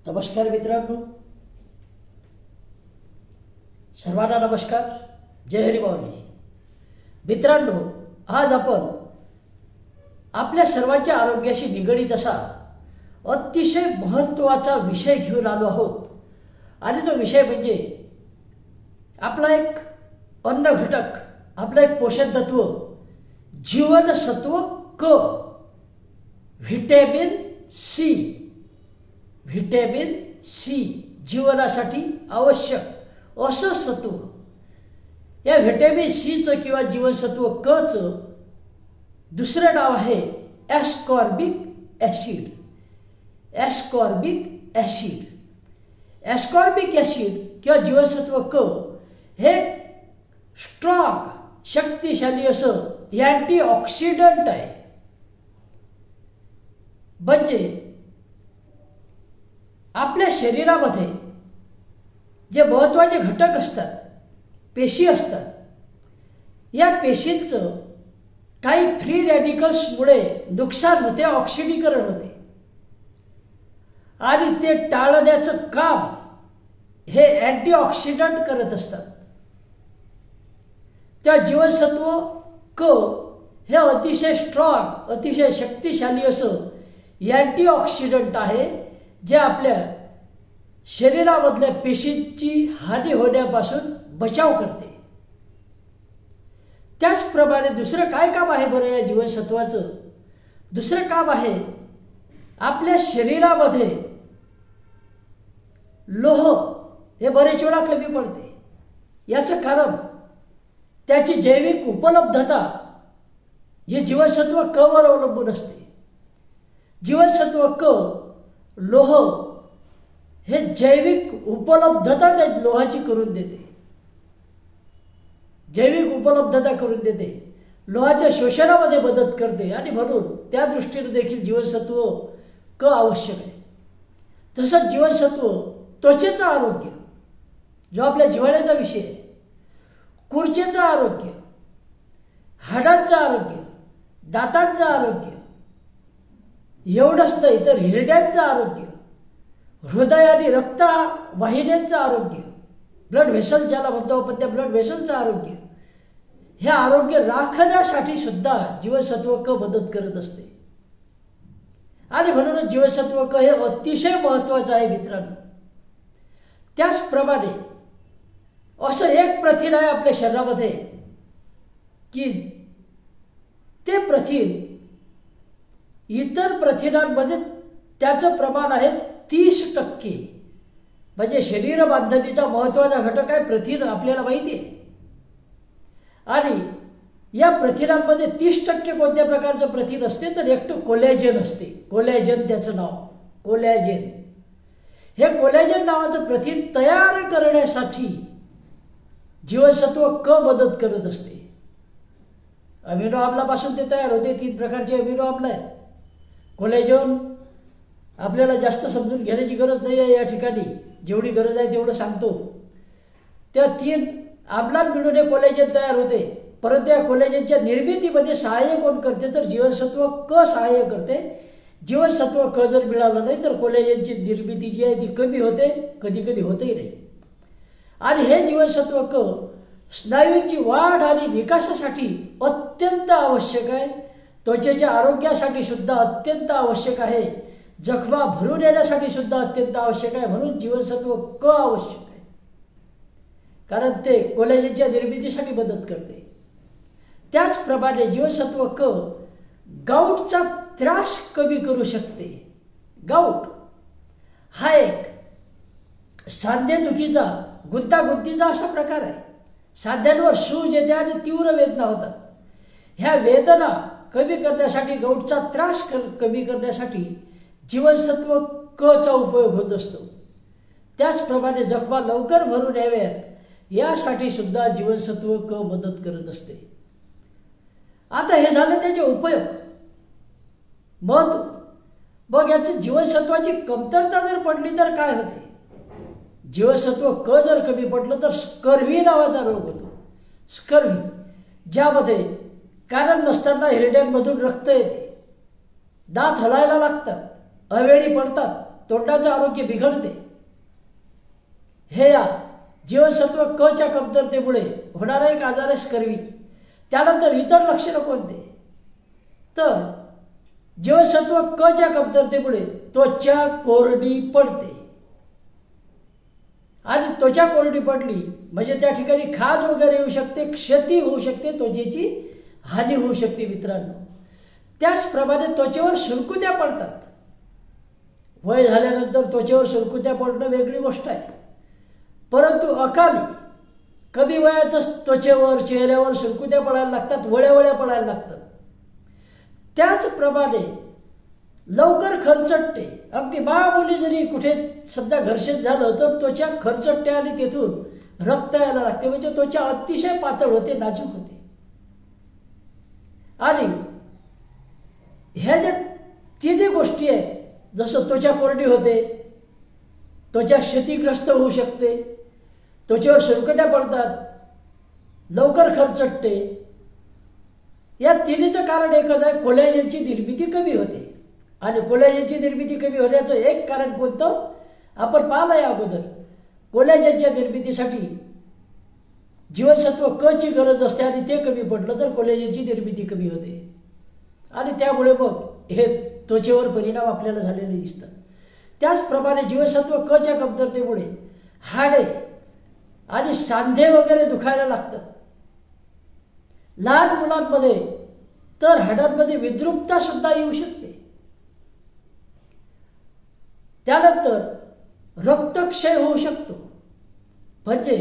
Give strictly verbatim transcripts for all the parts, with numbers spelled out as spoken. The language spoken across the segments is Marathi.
नमस्कार मित्रांनो, सर्वांना नमस्कार. जय हरी माऊली. मित्रांनो, आज आपण आपल्या सर्वांच्या आरोग्याशी निगडीत असा अतिशय महत्त्वाचा विषय घेऊन आलो आहोत. आणि तो विषय म्हणजे आपला एक अन्न घटक, आपला एक पोषक तत्व, जीवनसत्व क, व्हिटॅमिन सी. व्हिटॅमिन सी जीवनासाठी आवश्यक असं सत्व. या व्हिटॅमिन सीचं किंवा जीवनसत्व कचं दुसरं नाव आहे ascorbic acid. Ascorbic acid ascorbic acid किंवा जीवनसत्व क हे स्ट्रॉंग, शक्तिशाली असं अँटीऑक्सिडंट आहे. म्हणजे आपल्या शरीरामध्ये जे महत्त्वाचे घटक असतात, पेशी असतात, या पेशींचं काही फ्री रॅडिकल्समुळे नुकसान होते, ऑक्सिडीकरण होते. आणि ते टाळण्याचं काम हे अँटीऑक्सिडंट करत असतात. त्या जीवनसत्व क हे अतिशय स्ट्रॉंग, अतिशय शक्तिशाली असं अँटीऑक्सिडंट आहे, जे आपल्या शरीरामधल्या पेशींची हानी होण्यापासून बचाव करते. त्याचप्रमाणे दुसरं काय काम आहे बरं या जीवनसत्वाचं? दुसरं काम आहे आपल्या शरीरामध्ये लोह हे बरेच वेळा कमी पडते. याचं कारण त्याची जैविक उपलब्धता हे जीवनसत्व क वर अवलंबून असते. जीवनसत्व क लोह हे जैविक उपलब्धता त्या लोहाची करून देते. जैविक उपलब्धता करून देते, लोहाच्या शोषणामध्ये मदत करते. आणि म्हणून त्या दृष्टीने देखील जीवनसत्व क आवश्यक आहे. तसंच जीवनसत्व त्वचेचं आरोग्य, जो आपल्या जिव्हाळ्याचा विषय आहे, कुरचेचं आरोग्य, हाडांचं आरोग्य, दातांचं आरोग्य, एवढंच नाही तर हिरड्यांचं आरोग्य, हृदय आणि रक्त वाहिन्यांचं आरोग्य, ब्लड व्हेसल ज्याला म्हणतो आपण, त्या ब्लड व्हेसलचं आरोग्य, हे आरोग्य राखण्यासाठी सुद्धा जीवनसत्व क मदत करत असते. आणि म्हणूनच जीवनसत्व क हे अतिशय महत्त्वाचं आहे मित्रांनो. त्याचप्रमाणे असं एक प्रथिन आहे आपल्या शरीरामध्ये की ते प्रथिन इतर प्रथिनांमध्ये त्याचं प्रमाण आहे तीस टक्के. म्हणजे शरीर बांधणीचा महत्त्वाचा घटक आहे प्रथिन, आपल्याला माहिती आहे. आणि या प्रथिनांमध्ये तीस टक्के कोणत्या प्रकारचं प्रथिन असते तर एकटं कोलॅजन असते. कोलॅजन त्याचं नाव, कोलॅजन. हे कोलॅजन नावाचं प्रथिन तयार करण्यासाठी जीवनसत्व क मदत करत असते. अमिनो आम्लापासून ते तयार होते. तीन प्रकारचे अमिनो आम्ल आहेत. कोलॅजन आपल्याला जास्त समजून घेण्याची गरज नाही आहे या ठिकाणी, जेवढी गरज आहे तेवढं सांगतो. त्या तीन आम्लात मिळून हे कोलॅजन तयार होते. परंतु या कोलॅजनच्या निर्मितीमध्ये सहाय्य कोण करते तर जीवनसत्व क सहाय्य करते. जीवनसत्व क जर मिळालं नाही तर कोलॅजनची निर्मिती जी आहे ती कमी होते, कधी कधी होतही नाही. आणि हे जीवनसत्व क स्नायूंची वाढ आणि विकासासाठी अत्यंत आवश्यक आहे. त्वचेच्या आरोग्यासाठी सुद्धा अत्यंत आवश्यक आहे. जखमा भरून येण्यासाठी सुद्धा अत्यंत आवश्यक आहे. म्हणून जीवनसत्व क आवश्यक आहे, कारण ते कोलॅजनच्या निर्मितीसाठी मदत करते. त्याचप्रमाणे जीवनसत्व क गाऊटचा त्रास कमी करू शकते. गाऊट हा एक सांधेदुखीचा, गुंतागुंतीचा असा प्रकार आहे. सांध्यांवर सूज येते आणि तीव्र वेदना होतात. ह्या वेदना कमी करण्यासाठी, गाऊटचा त्रास कमी करण्यासाठी जीवनसत्व क चा उपयोग होत असतो. त्याचप्रमाणे जखमा लवकर भरून याव्यात यासाठी सुद्धा जीवनसत्व क मदत करत असते. आता हे झालं त्याचे उपयोग, महत्व. मग याची जीवनसत्वाची कमतरता जर पडली तर काय होते? जीवनसत्व क जर कमी पडलं तर स्कर्व्ही नावाचा रोग होतो. स्कर्व्ही, ज्यामध्ये कारण नसताना हिरड्यांमधून रक्त येते, दात हलायला लागतात, अवेळी पडतात, तोंडाचं आरोग्य बिघडते. हे या जीवनसत्व क च्या कमतरतेमुळे होणारा एक आजार आहे स्कर्वी. त्यानंतर इतर लक्षणं कोणते, तर जीवनसत्व क च्या कमतरतेमुळे त्वचा कोरडी पडते. आणि त्वचा कोरडी पडली म्हणजे त्या ठिकाणी खाज वगैरे येऊ शकते, क्षती होऊ शकते, त्वचेची हानी होऊ शकते मित्रांनो. त्याचप्रमाणे त्वचेवर सुरकुत्या पडतात. वय झाल्यानंतर त्वचेवर सुरकुत्या पडणं वेगळी गोष्ट आहे, परंतु अकाली कमी वयातच त्वचेवर चेहऱ्यावर सुरकुत्या पडायला लागतात, वळ्या वळ्या पडायला लागतात. त्याचप्रमाणे लवकर खरचटते. अगदी मामुली जरी कुठे समजा घर्षण झालं तर त्वचा खरचटते आणि तेथून रक्त यायला लागते, म्हणजे त्वचा अतिशय पातळ होते, नाजूक होते. आणि ह्या ज्या तिन्ही गोष्टी आहेत, जसं त्वचा कोरडी होते, त्वचा क्षतिग्रस्त होऊ शकते, त्वचेवर सुरकुत्या पडतात, लवकर खरचटते, या तिन्हीचं कारण एकच आहे, कोलॅजनची निर्मिती कमी होते. आणि कोलॅजनची निर्मिती कमी होण्याचं एक कारण कोणतं आपण पाहिलं या अगोदर. कोलॅजनच्या निर्मितीसाठी जीवनसत्व क ची गरज असते आणि ते कमी पडलं तर कोलॅजनची निर्मिती कमी होते आणि त्यामुळे मग हे त्वचेवर परिणाम आपल्याला झालेले दिसतात. त्याचप्रमाणे जीवनसत्व क च्या कमतरतेमुळे हाडे आणि सांधे वगैरे दुखायला लागतात. लहान मुलांमध्ये तर हाडांमध्ये विद्रुपता सुद्धा येऊ शकते. त्यानंतर रक्तक्षय होऊ शकतो, म्हणजे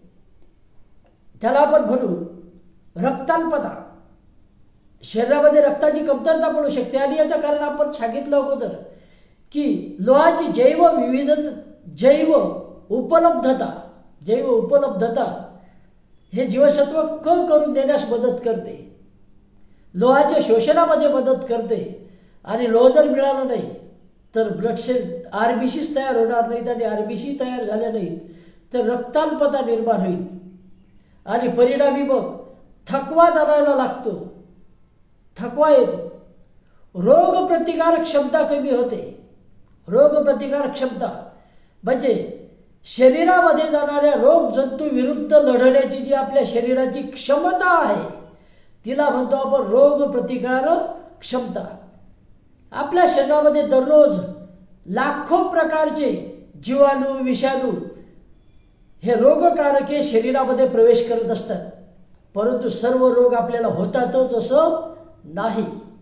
त्याला आपण म्हणू रक्ताल्पता. शरीरामध्ये रक्ताची कमतरता पडू शकते आणि याचं कारण आपण सांगितलं अगोदर की लोहाची जैव विविधता, जैव उपलब्धता जैव उपलब्धता हे जीवनसत्व क करून देण्यास मदत करते, लोहाच्या शोषणामध्ये मदत करते. आणि लोह जर मिळालं नाही तर ब्लड सेल आरबीसीच तयार होणार नाहीत आणि आरबीसी तयार झाल्या नाहीत तर रक्ताल्पता निर्माण होईल आणि परिणामी मग थकवा जाणवायला लागतो, थकवा येतो, रोग प्रतिकारक क्षमता कमी होते. रोग प्रतिकारक क्षमता म्हणजे शरीरामध्ये जाणाऱ्या रोग जंतू विरुद्ध लढण्याची जी आपल्या शरीराची क्षमता आहे तिला म्हणतो आपण रोग प्रतिकारक क्षमता. आपल्या शरीरामध्ये दररोज लाखो प्रकारचे जीवाणू, विषाणू हे रोगकारके शरीरामध्ये प्रवेश करत असतात, परंतु सर्व रोग आपल्याला होतातच असं नाही.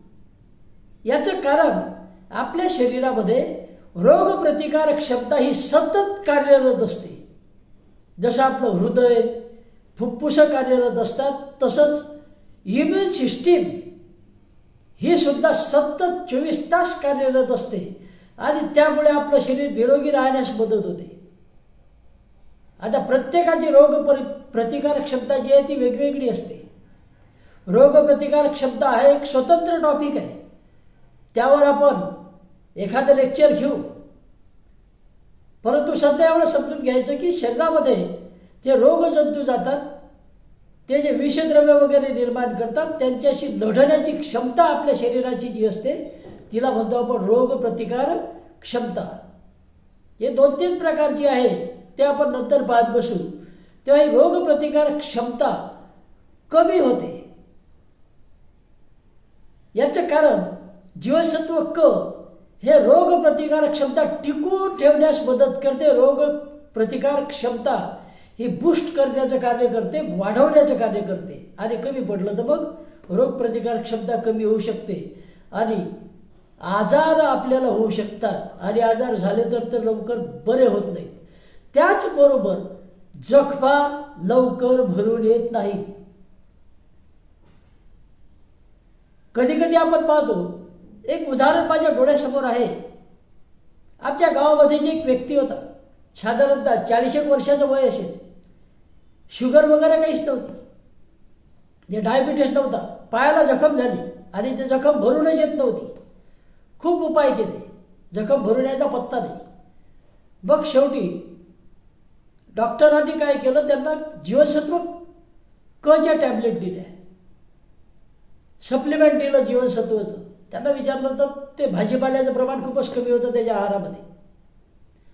याचं कारण आपल्या शरीरामध्ये रोग प्रतिकारक क्षमता ही सतत कार्यरत असते. जसं आपलं हृदय, फुफ्फुसं कार्यरत असतात, तसंच इम्युन सिस्टीम ही सुद्धा सतत चोवीस तास कार्यरत असते आणि त्यामुळे आपलं शरीर निरोगी राहण्यास मदत होते. आता प्रत्येकाची रोग प्रतिकारक क्षमता जी आहे ती वेगवेगळी असते. रोग प्रतिकारक क्षमता हा एक स्वतंत्र टॉपिक आहे, त्यावर आपण एखादं लेक्चर घेऊ. परंतु सध्या एवढं समजून घ्यायचं की शरीरामध्ये जे रोगजंतू जातात, ते जे विषद्रव्य वगैरे निर्माण करतात, त्यांच्याशी लढण्याची क्षमता आपल्या शरीराची जी असते तिला म्हणतो आपण रोग प्रतिकारक क्षमता. हे दोन तीन प्रकारची आहे, ते आपण नंतर पाहत बसू. तेव्हा ही रोग प्रतिकारक क्षमता कमी होते. याचं कारण जीवनसत्व क हे रोग प्रतिकारक क्षमता टिकवून ठेवण्यास मदत करते. रोग प्रतिकारक क्षमता ही बूस्ट करण्याचं कार्य करते, वाढवण्याचं कार्य करते. आणि कमी पडलं तर मग रोग प्रतिकारक क्षमता कमी होऊ शकते आणि आजार आपल्याला होऊ शकतात आणि आजार झाले तर तर लवकर बरे होत नाहीत. त्याचबरोबर जखमा लवकर भरून येत नाहीत. कधी कधी आपण पाहतो, एक उदाहरण माझ्या डोळ्यासमोर आहे. आमच्या गावामध्ये जे एक व्यक्ती होता, साधारणतः चाळीस एक वर्षाचं वय असेल, शुगर वगैरे काहीच नव्हती, जे डायबिटीस नव्हता, पायाला जखम झाली आणि ते जखम भरूनच येत नव्हती. खूप उपाय केले, जखम भरून यायचा पत्ता नाही. मग शेवटी डॉक्टरांनी काय केलं, त्यांना जीवनसत्व क च्या टॅबलेट दिल्या, सप्लिमेंट दिलं जीवनसत्वचं. त्यांना विचारलं तर ते भाजीपाल्याचं प्रमाण खूपच कमी होतं त्याच्या आहारामध्ये.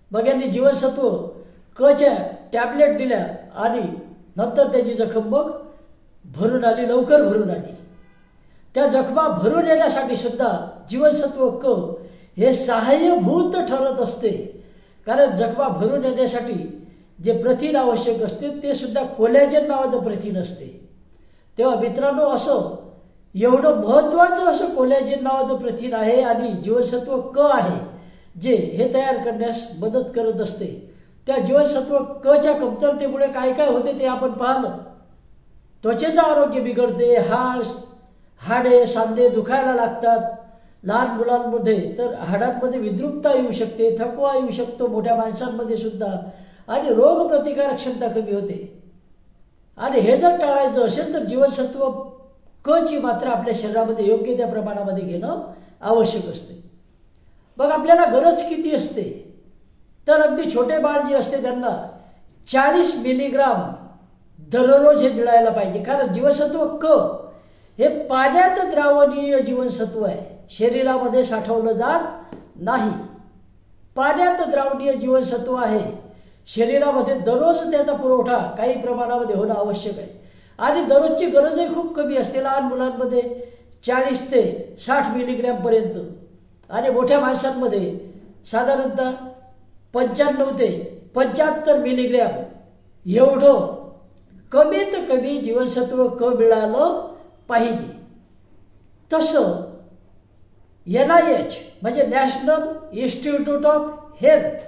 मग यांनी जीवनसत्व कच्या टॅबलेट दिल्या आणि नंतर त्याची जखम मग भरून आली, लवकर भरून आली. त्या जखमा भरून येण्यासाठी सुद्धा जीवनसत्व क हे सहाय्यभूत ठरत असते. कारण जखमा भरून येण्यासाठी जे प्रथिन आवश्यक असते ते सुद्धा कोलॅजन नावाचं प्रथिन असते. तेव्हा मित्रांनो, असं एवढं महत्त्वाचं असं कोलॅजन नावाचं प्रथिन आहे आणि जीवनसत्व क आहे जे हे तयार करण्यास मदत करत असते. त्या जीवनसत्व क च्या कमतरतेमुळे काय काय होते ते आपण पाहिलं. त्वचेचं आरोग्य बिघडते, हाड हाडे सांधे दुखायला लागतात. लहान मुलांमध्ये तर हाडांमध्ये विद्रुपता येऊ शकते, थकवा येऊ शकतो, मोठ्या माणसांमध्ये सुद्धा, आणि रोगप्रतिकारक क्षमता कमी होते. आणि हे जर टाळायचं असेल तर जीवनसत्व क ची मात्रा आपल्या शरीरामध्ये योग्य त्या प्रमाणामध्ये घेणं आवश्यक असते. मग आपल्याला गरज किती असते तर अगदी छोटे बाळ जे असते त्यांना चाळीस मिलीग्राम दररोज हे मिळायला पाहिजे. कारण जीवनसत्व क हे पाण्यात द्रावणीय जीवनसत्व आहे, शरीरामध्ये साठवलं जात नाही. पाण्यात द्रावणीय जीवनसत्व आहे, शरीरामध्ये दररोज त्याचा पुरवठा काही प्रमाणामध्ये होणं आवश्यक आहे. आणि दररोजची गरजही खूप कमी असते. लहान मुलांमध्ये चाळीस ते साठ मिलीग्रॅमपर्यंत आणि मोठ्या माणसांमध्ये साधारणतः पंच्याण्णव ते पंच्याहत्तर मिलीग्रॅम एवढं कमीत कमी जीवनसत्व क मिळालं पाहिजे. तसं एन आय एच म्हणजे नॅशनल इन्स्टिट्यूट ऑफ हेल्थ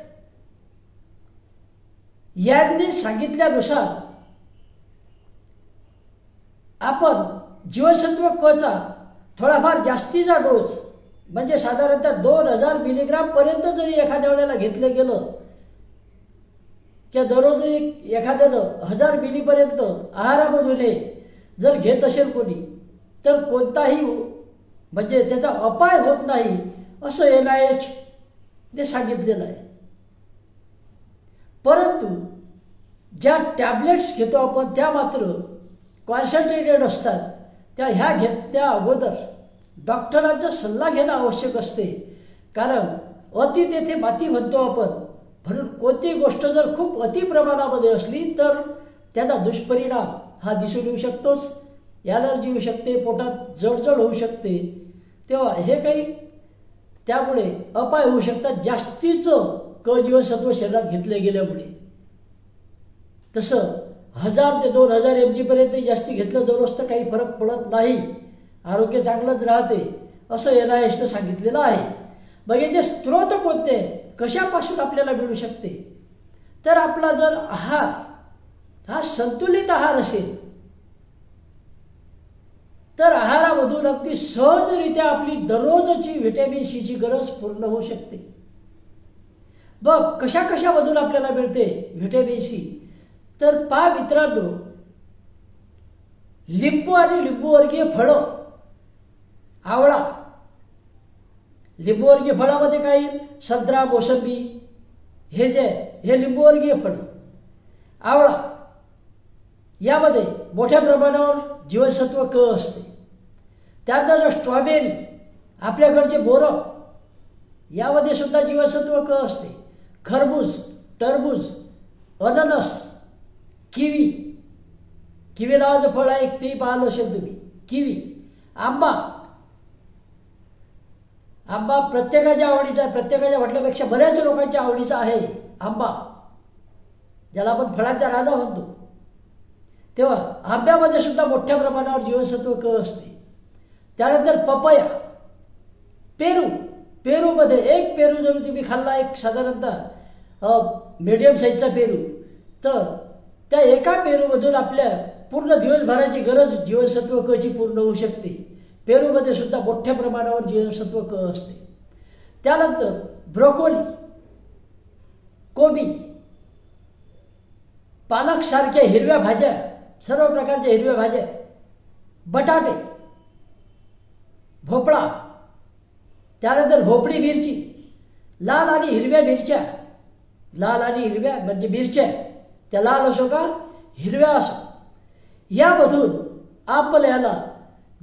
यांनी सांगितल्यानुसार आपण जीवनसत्व क चा थोडाफार जास्तीचा डोस म्हणजे साधारणतः दोन हजार मिलीग्राम पर्यंत जरी एखाद्या वेळेला घेतलं गेलं किंवा दररोज एखाद्यानं हजार मिलीपर्यंत आहारामधून जर घेत असेल कोणी तर कोणताही म्हणजे त्याचा अपाय होत नाही असं एन आय एच ने सांगितलेलं आहे. परंतु ज्या टॅबलेट्स घेतो आपण त्या मात्र कॉन्सन्ट्रेटेड असतात. त्या ह्या घेतल्या अगोदर डॉक्टरांचा सल्ला घेणं आवश्यक असते. कारण अति तेथे माती म्हणतो आपण, म्हणून कोणती गोष्ट जर खूप अति प्रमाणामध्ये असली तर त्याचा दुष्परिणाम हा दिसून येऊ शकतोच. ॲलर्जी होऊ शकते, पोटात जळजळ होऊ शकते. तेव्हा हे काही त्यामुळे अपाय होऊ शकतात जास्तीचं क जीवनसत्व शरीरात घेतले गेल्यामुळे. तसं हजार ते दोन हजार एम जी पर्यंत जास्ती घेतलं दररोज तर काही फरक पडत नाही, आरोग्य चांगलंच राहते असं एन आय एचनं सांगितलेलं आहे. मग याचे स्त्रोत कोणते, कशापासून आपल्याला मिळू शकते तर आपला जर आहार हा संतुलित आहार असेल तर आहारामधून अगदी सहजरित्या आपली दररोजची व्हिटॅमिन सी ची गरज पूर्ण होऊ शकते. बघ कशा कशामधून आपल्याला मिळते व्हिटॅमिन सी तर पहा मित्रांनो, लिंबू आणि लिंबूवर्गीय फळं, आवळा, लिंबूवर्गीय फळामध्ये काही संत्रा, मोसंबी हे जे हे लिंबूवर्गीय फळं, आवळा यामध्ये मोठ्या प्रमाणावर जीवनसत्व क असते. त्यानंतर स्ट्रॉबेरी, आपल्याकडचे बोरं यामध्ये सुद्धा जीवनसत्व क असते. खरबूज, टरबूज, अननस, किवी, किवी नावाचं फळ आहे ते पाहिलं असेल तुम्ही, किवी, आंबा, आंबा प्रत्येकाच्या आवडीचा, प्रत्येकाच्या म्हटल्यापेक्षा बऱ्याच लोकांच्या आवडीचा आहे आंबा, ज्याला आपण फळांचा राजा म्हणतो. तेव्हा आंब्यामध्ये सुद्धा मोठ्या प्रमाणावर जीवनसत्व क असते. त्यानंतर पपया, पेरू, पेरूमध्ये एक पेरू जर तुम्ही खाल्ला, एक साधारणतः मीडियम साईजचा पेरू, तर त्या एका पेरूमधून आपल्या पूर्ण दिवसभराची गरज जीवनसत्व क ची पूर्ण होऊ शकते. पेरूमध्ये सुद्धा मोठ्या प्रमाणावर जीवनसत्व क असते. त्यानंतर ब्रोकोली, कोबी, पालक सारख्या हिरव्या भाज्या, सर्व प्रकारच्या हिरव्या भाज्या, बटाटे, भोपळा, त्यानंतर भोपळी मिरची, लाल आणि हिरव्या मिरच्या, लाल आणि हिरव्या म्हणजे मिरच्या, त्या लाल असो का हिरव्या असो, यामधून आपल्याला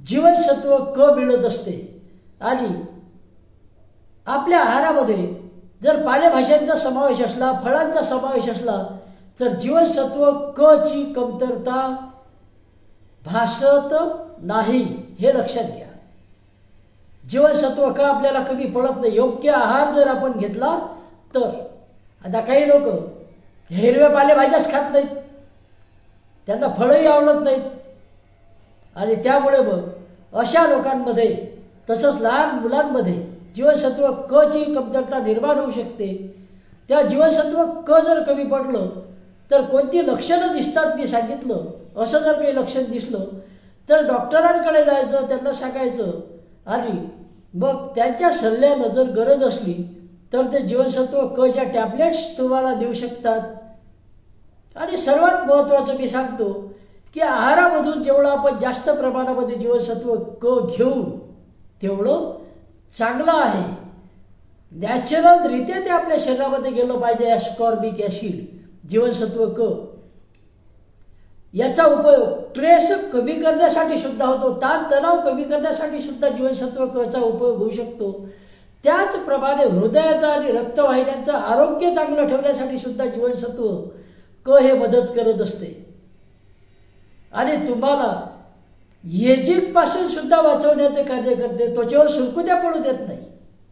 जीवनसत्व क मिळत असते. आणि आपल्या आहारामध्ये जर पालेभाज्यांचा समावेश असला, फळांचा समावेश असला, तर जीवनसत्व क ची कमतरता भासत नाही, हे लक्षात घ्या. जीवनसत्व क आपल्याला कमी पडत नाही. योग्य आहार जर आपण घेतला तर. आता काही लोक हिरव्या पालेभाज्याच खात नाहीत, त्यांना फळंही आवडत नाहीत, आणि त्यामुळे मग अशा लोकांमध्ये तसंच लहान मुलांमध्ये जीवनसत्व क ची कमतरता निर्माण होऊ शकते. त्या जीवनसत्व क जर कमी पडलं तर कोणती लक्षणं दिसतात मी सांगितलं. असं जर काही लक्षण दिसलं तर डॉक्टरांकडे जायचं, त्यांना सांगायचं, आणि मग त्यांच्या सल्ल्यानं जर गरज असली तर ते जीवनसत्व क च्या टॅबलेट्स तुम्हाला देऊ शकतात. आणि सर्वात महत्त्वाचं मी सांगतो की आहारामधून जेवढं आपण जास्त प्रमाणामध्ये जीवनसत्व क घेऊ तेवढं चांगलं आहे. नॅचरलरित्या ते आपल्या शरीरामध्ये गेलं पाहिजे. ॲस्कॉर्बिक ॲसिड, जीवनसत्व क, याचा उपयोग स्ट्रेस कमी करण्यासाठी सुद्धा होतो. ताणतणाव कमी करण्यासाठी सुद्धा जीवनसत्व क चा उपयोग होऊ शकतो. त्याचप्रमाणे हृदयाचा आणि रक्तवाहिन्यांचं आरोग्य चांगलं ठेवण्यासाठी सुद्धा जीवनसत्व क हे मदत करत असते. आणि तुम्हाला एजिंग पासून सुद्धा वाचवण्याचे कार्य करते. त्वचेवर सुरकुत्या पडू देत नाही.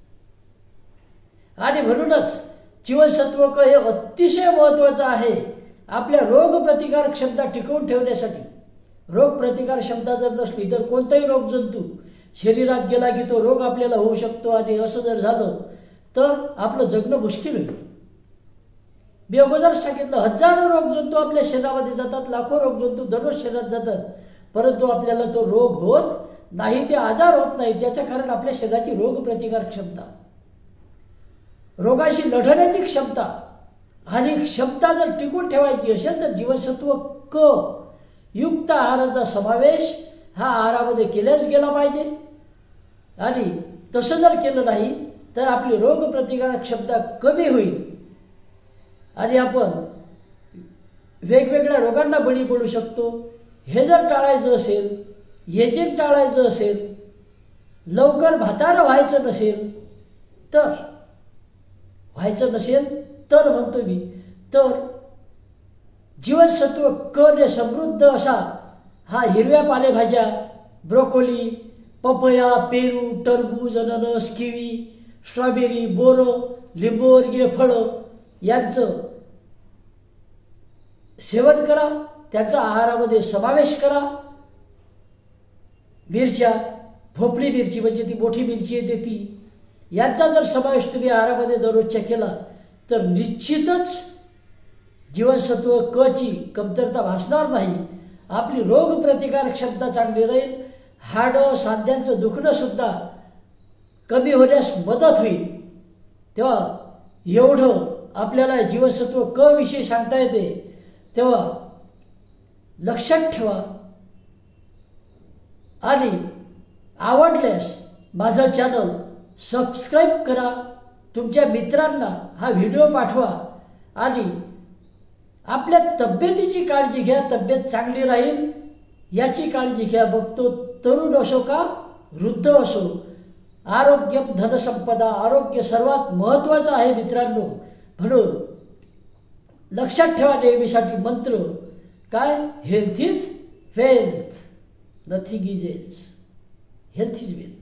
आणि म्हणूनच जीवनसत्व क हे अतिशय महत्त्वाचं आहे आपल्या रोगप्रतिकार क्षमता टिकवून ठेवण्यासाठी. रोगप्रतिकार क्षमता जर नसली तर कोणताही रोगजंतू शरीरात गेला की तो रोग आपल्याला होऊ शकतो. आणि असं जर झालं तर आपलं जगणं मुश्किल होईल. मी अगोदर सांगितलं, हजारो रोगजंतू आपल्या शरीरामध्ये जातात, लाखो रोगजंतू दररोज शरीरात जातात, परंतु आपल्याला तो रोग होत नाही, ते आजार होत नाही. त्याचं कारण आपल्या शरीराची रोगप्रतिकार क्षमता, रोगाशी लढण्याची क्षमता. आणि क्षमता जर टिकून ठेवायची असेल तर जीवनसत्व क युक्त आहाराचा समावेश हा आहारामध्ये केल्याच गेला पाहिजे. आणि तसं जर केलं नाही तर आपली रोगप्रतिकारक क्षमता कमी होईल आणि आपण वेगवेगळ्या रोगांना बळी पडू शकतो. हे जर टाळायचं असेल, एजिंग टाळायचं असेल, लवकर म्हातारं व्हायचं नसेल तर व्हायचं नसेल तर म्हणतो मी, तर जीवनसत्व क ने समृद्ध असा हा हिरव्या पालेभाज्या, ब्रोकोली, पपया, पेरू, टरबूज, अननस, किवी, स्ट्रॉबेरी, बोरं, लिंबूवर्गीय फळं यांचं सेवन करा, त्याचा आहारामध्ये समावेश करा. मिरच्या, भोपळी मिरची म्हणजे ती मोठी मिरची येते ती, यांचा जर समावेश तुम्ही आहारामध्ये दररोजच्या केला तर निश्चितच जीवनसत्व क ची कमतरता भासणार नाही. आपली रोगप्रतिकारक क्षमता चांगली राहील. हाडं, सांध्यांचं दुखणं सुद्धा कमी होण्यास मदत होईल. तेव्हा एवढं आपल्याला जीवनसत्व क विषयी सांगता येते, तेव्हा लक्षात ठेवा. आणि आवडल्यास माझं चॅनल सबस्क्राईब करा, तुमच्या मित्रांना हा व्हिडिओ पाठवा आणि आपल्या तब्येतीची काळजी घ्या. तब्येत चांगली राहील याची काळजी घ्या. मग तो तरुण असो का वृद्ध असो, आरोग्य धनसंपदा, आरोग्य सर्वात महत्त्वाचं आहे मित्रांनो. म्हणून लक्षात ठेवा नेहमीसाठी मंत्र काय, health is wealth, nothing is else. Health is wealth.